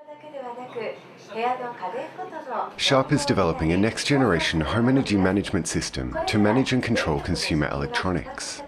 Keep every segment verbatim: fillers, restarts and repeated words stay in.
Sharp is developing a next-generation home energy management system to manage and control consumer electronics.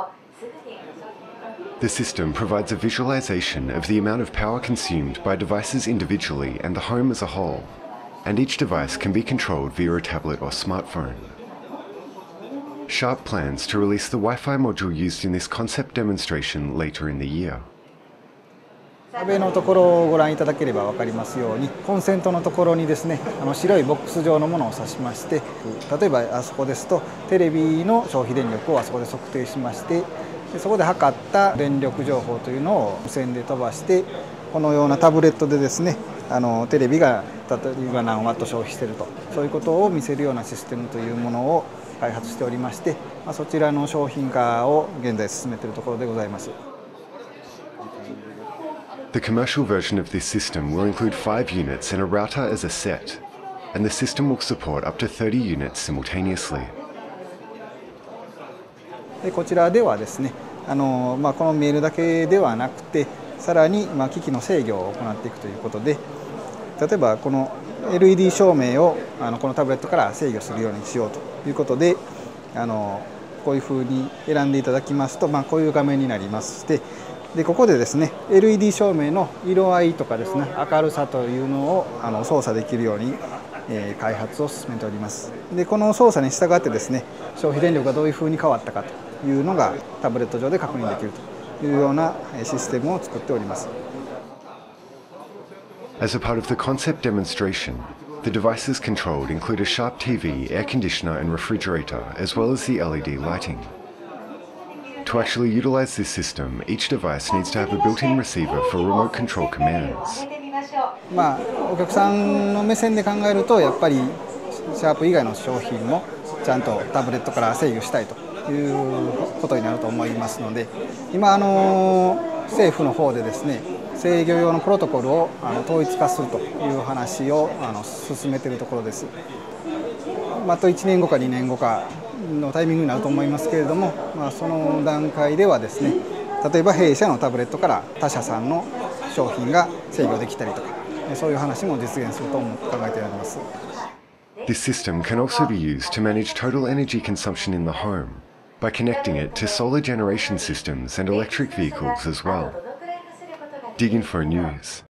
The system provides a visualization of the amount of power consumed by devices individually and the home as a whole, and each device can be controlled via a tablet or smartphone. Sharp plans to release the Wi-Fi module used in this concept demonstration later in the year. 壁のところをご覧いただければ分かりますように、コンセントのところにですね、あの白いボックス状のものを指しまして、例えばあそこですとテレビの消費電力をあそこで測定しまして、そこで測った電力情報というのを無線で飛ばして、このようなタブレットでですね、あのテレビが例えば何ワット消費していると、そういうことを見せるようなシステムというものを開発しておりまして、まあ、そちらの商品化を現在進めているところでございます。 The commercial version of this system will include five units and a router as a set, and the system will support up to thirty units simultaneously. でこちらではですね、あのまあ、このメールだけではなくて、さらにまあ機器の制御を行っていくということで、例えばこの エルイーディー 照明をあのこのタブレットから制御するようにしようということで、あのこういうふうに選んでいただきますと、まあ、こういう画面になりまして、でここでですね エルイーディー 照明の色合いとかですね、明るさというのをあの操作できるように、えー、開発を進めております。でこの操作に従ってですね、消費電力がどういうふうに変わったかというのがタブレット上で確認できるというようなシステムを作っております。 As a part of the concept demonstration, the devices controlled include a Sharp T V, air conditioner and refrigerator, as well as the L E D lighting. To actually utilize this system, each device needs to have a built-in receiver for remote control commands. まあ、お客さんの目線で考えると、やっぱりシャープ以外の商品もちゃんとタブレットから制御したいということになると思いますので、今あの政府の方でですね、制御用のプロトコルをあの統一化するという話をあの進めているところです。あといちねんごかにねんごかのタイミングになると思いますけれども、まあ、その段階ではですね、例えば弊社のタブレットから他社さんの商品が制御できたりとか、そういう話も実現すると考えております。 This system can also be used to manage total energy consumption in the home by connecting it to solar generation systems and electric vehicles as well. Dig Info News.